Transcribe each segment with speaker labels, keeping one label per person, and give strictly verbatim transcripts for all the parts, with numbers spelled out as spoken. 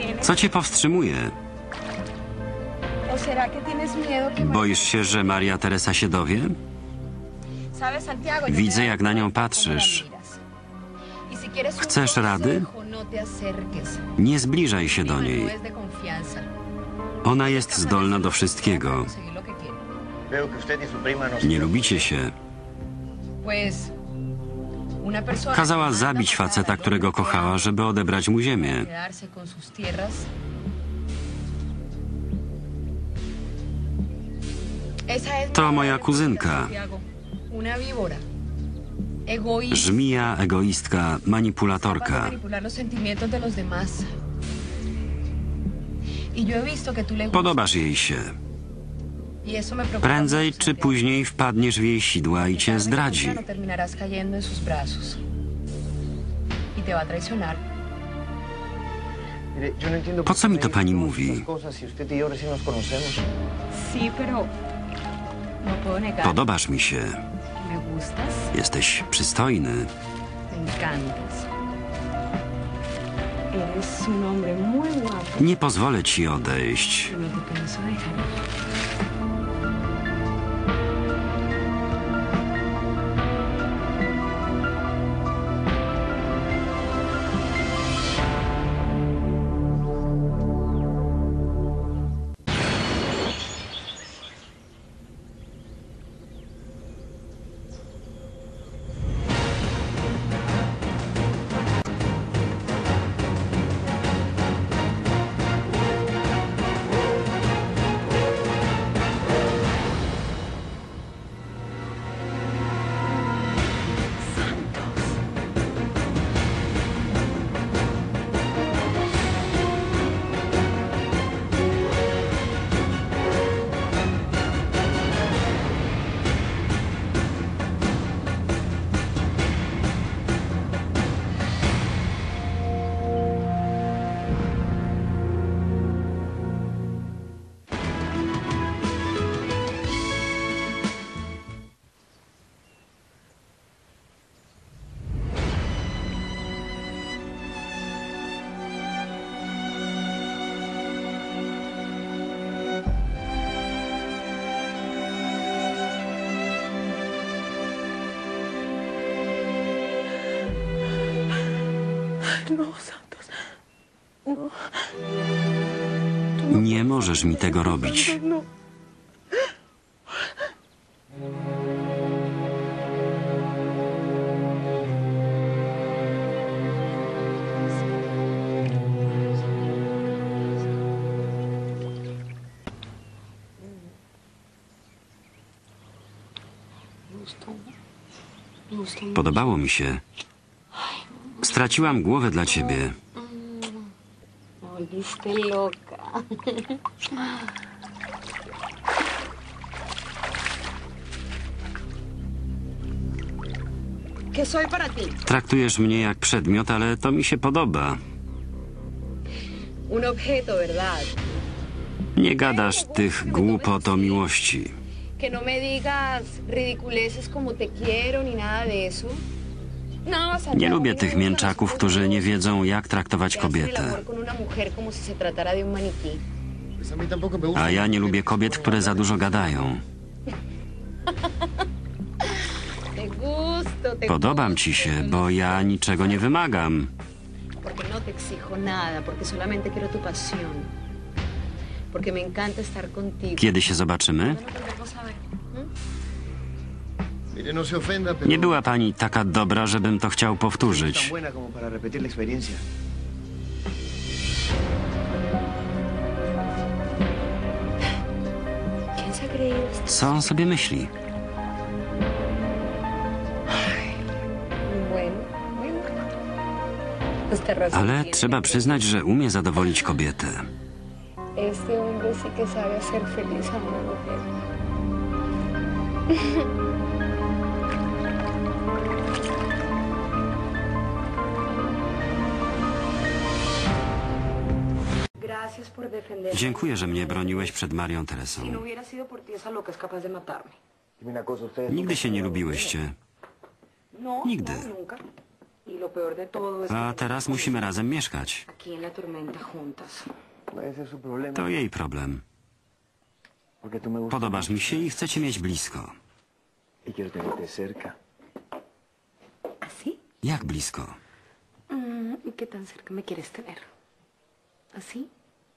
Speaker 1: Co cię powstrzymuje? Boisz się, że Maria Teresa się dowie? Widzę, jak na nią patrzysz. Chcesz rady? Nie zbliżaj się do niej. Ona jest zdolna do wszystkiego. Nie lubicie się. Kazała zabić faceta, którego kochała, żeby odebrać mu ziemię. To moja kuzynka. Żmija, egoistka, manipulatorka. Podobasz jej się. Prędzej czy później wpadniesz w jej sidła i cię zdradzi. Po co mi to pani mówi? Podobasz mi się. Jesteś przystojny. Nie pozwolę ci odejść.
Speaker 2: No, Santos. No.
Speaker 1: Nie możesz mi tego robić.
Speaker 2: No.
Speaker 1: Podobało mi się. Straciłam głowę dla ciebie. Traktujesz mnie jak przedmiot, ale to mi się podoba. Nie gadasz tych głupot o miłości. Nie lubię tych mięczaków, którzy nie wiedzą, jak traktować kobietę. A ja nie lubię kobiet, które za dużo gadają. Podobam ci się, bo ja niczego nie wymagam. Kiedy się zobaczymy? Nie była pani taka dobra, żebym to chciał powtórzyć. Co on sobie myśli? Ale trzeba przyznać, że umie zadowolić kobietę. Dziękuję, że mnie broniłeś przed Marią Teresą. Nigdy się nie lubiłyście. Nigdy. A teraz musimy razem mieszkać. To jej problem. Podobasz mi się i chcę cię mieć blisko. Jak blisko?
Speaker 2: ¿Qué tan cerca me quieres tener? ¿Así?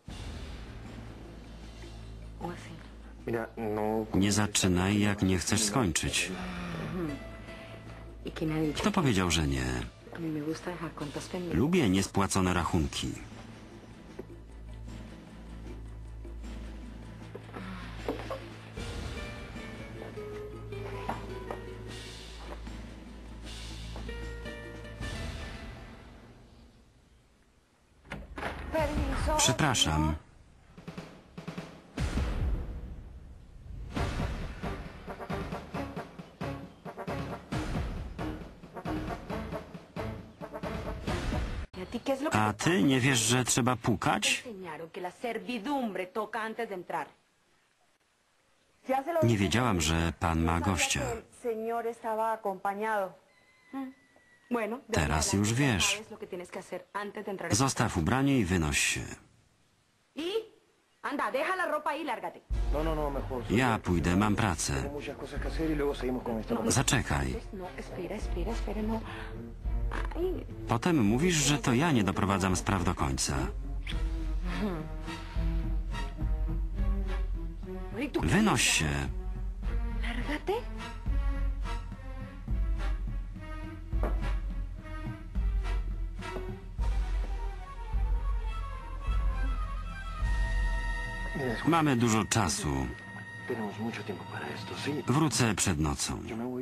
Speaker 2: ¿O así?
Speaker 1: Nie zaczynaj, jak nie chcesz skończyć.
Speaker 2: ¿Y quién ha dicho?
Speaker 1: Kto powiedział, że nie?
Speaker 2: A mí me gusta dejar cuentas pendientes.
Speaker 1: Lubię niespłacone rachunki. Przepraszam.
Speaker 2: ¿Y a ti qué es lo que
Speaker 1: A ty nie wiesz, że trzeba pukać?
Speaker 2: enseñaron que la servidumbre toca antes de entrar?
Speaker 1: Nie wiedziałam, że pan ma gościa.
Speaker 2: Señor estaba acompañado. Bueno, de
Speaker 1: Teraz
Speaker 2: ahora
Speaker 1: już
Speaker 2: ya
Speaker 1: wiesz.
Speaker 2: sabes lo que tienes que hacer antes de entrar.
Speaker 1: Zostaw ubranie i wynoś się.
Speaker 2: Y anda, deja la ropa ahí y lárgate.
Speaker 1: Ja pójdę, mam pracę. Zaczekaj.
Speaker 2: No, espera, espera, espera, no. Ay,
Speaker 1: Potem mówisz, że to ja nie doprowadzam spraw do końca.
Speaker 2: ¿y tú qué?
Speaker 1: Wynoś się.
Speaker 2: Lárgate.
Speaker 1: Mamy dużo czasu. Wrócę przed nocą.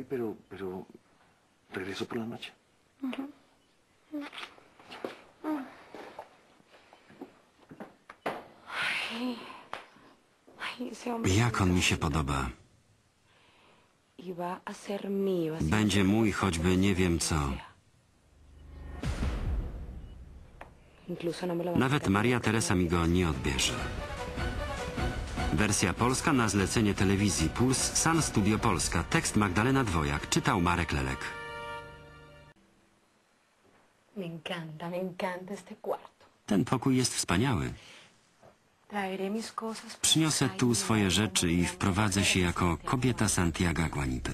Speaker 2: Ay, ese hombre
Speaker 1: Jak on mi się podoba.
Speaker 2: iba a ser mío. así
Speaker 1: Będzie mój, choćby nie wiem co.
Speaker 2: Incluso no me lo va a
Speaker 1: Nawet
Speaker 2: quitar.
Speaker 1: Maria Teresa mi go nie odbierze. Wersja polska na zlecenie telewizji Puls, San Studio Polska. Tekst Magdalena Dwojak. Czytał Marek Lelek.
Speaker 2: Me encanta, me encanta este cuarto.
Speaker 1: Ten pokój jest wspaniały.
Speaker 2: Traeré mis cosas.
Speaker 1: Przyniosę tu swoje rzeczy i wprowadzę się jako kobieta Santiago Guanipy.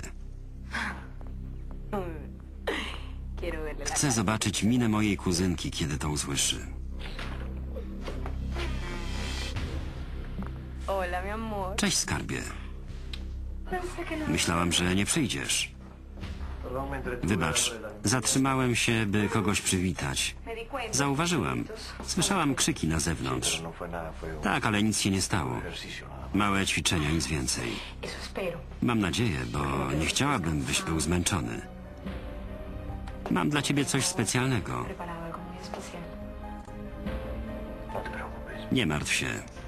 Speaker 2: Quiero verle la
Speaker 1: Chcę zobaczyć minę mojej kuzynki, kiedy to usłyszy.
Speaker 2: Hola, mi amor.
Speaker 1: Cześć, skarbie.
Speaker 2: Pensé que no.
Speaker 1: Myślałam, że nie przyjdziesz. Wybacz, zatrzymałem się, by kogoś przywitać.
Speaker 2: Me di cuenta.
Speaker 1: Zauważyłam. Słyszałam krzyki na zewnątrz. Tak, ale nic się nie stało. Małe ćwiczenia, nic więcej.
Speaker 2: Eso espero.
Speaker 1: Mam nadzieję, bo nie chciałabym, byś był zmęczony. Mam dla ciebie coś specjalnego.
Speaker 2: Preparado algo muy especial.
Speaker 1: Nie martw się.